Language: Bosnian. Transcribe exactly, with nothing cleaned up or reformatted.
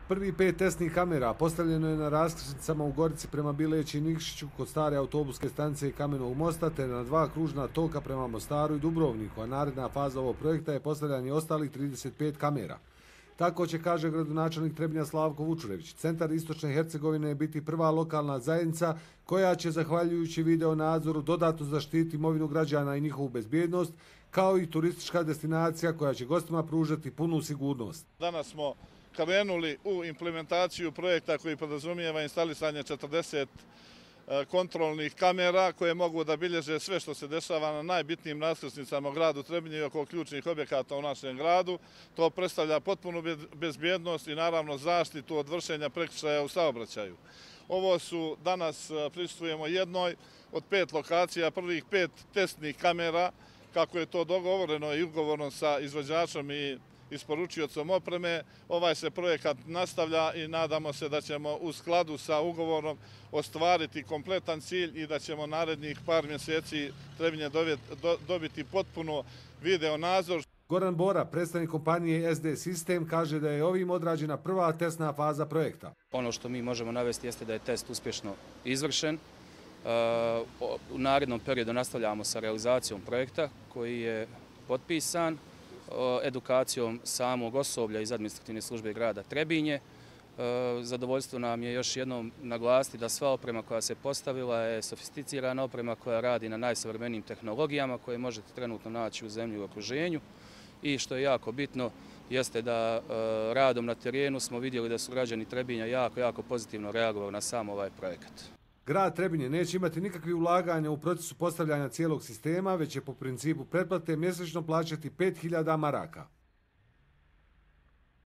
Prvi pet testnih kamera postavljeno je na raskrsnicama u Gorici prema Bileći i Nikšiću kod stare autobuske stanice i Kamenog mosta te na dva kružna toka prema Mostaru i Dubrovniku, a naredna faza ovog projekta je postavljanje ostalih trideset pet kamera. Tako će, kaže gradonačelnik Trebinja Slavko Vučurević, centar Istočne Hercegovine je biti prva lokalna zajednica koja će, zahvaljujući video nadzoru, dodatno zaštiti imovinu građana i njihovu bezbjednost, kao i turistička destinacija koja će gostima pružati punu sigurnost. Danas smo krenuli u implementaciju projekta koji podrazumijeva instalisanje četrdeset kontrolnih kamera koje mogu da bilježe sve što se dešava na najbitnijim raskrsnicama u gradu Trebinje i oko ključnih objekata u našem gradu. To predstavlja potpunu bezbjednost i naravno zaštitu od vršenja prekršaja u saobraćaju. Ovo su, danas prisustvujemo jednoj od pet lokacija, prvih pet testnih kamera, kako je to dogovoreno i ugovorno sa izvođačom i isporučiocom opreme. Ovaj se projekat nastavlja i nadamo se da ćemo u skladu sa ugovorom ostvariti kompletan cilj i da ćemo narednih par mjeseci Trebinje dobiti potpuno video nadzor. Goran Bora, predstavnik kompanije S D Sistem, kaže da je ovim odrađena prva testna faza projekta. Ono što mi možemo navesti jeste da je test uspješno izvršen. U narednom periodu nastavljamo sa realizacijom projekta koji je potpisan, edukacijom samog osoblja iz administrativne službe grada Trebinje. Zadovoljstvo nam je još jednom naglasiti da sva oprema koja se postavila je sofisticirana oprema koja radi na najsavremenijim tehnologijama koje možete trenutno naći u zemlji u okruženju. I što je jako bitno jeste da radom na terenu smo vidjeli da su građani Trebinja jako, jako pozitivno reagovali na sam ovaj projekat. Grad Trebinje neće imati nikakvih ulaganja u procesu postavljanja cijelog sistema, već će po principu pretplate mjesečno plaćati pet hiljada maraka.